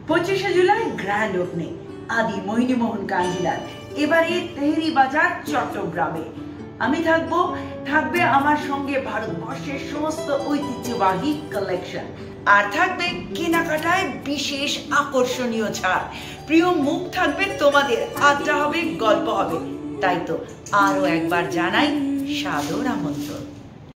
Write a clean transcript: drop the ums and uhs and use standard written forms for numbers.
25শে July grand opening আদি মোহিনীমোহন কাঞ্জিলাল এবারে তেহরি বাজার চট্টগ্রামে। আমি থাকবে আমার সঙ্গে ভারতবর্ষের সমস্ত ঐতিহ্যবাহী কালেকশন, আর থাকবে কেনাকাটায় বিশেষ আকর্ষণীয় ছাড়। প্রিয় মুখ থাকবে তোমাদের, আড্ডা হবে, গল্প হবে। তাই তো আরো একবার জানাই সাদর আমন্ত্রণ।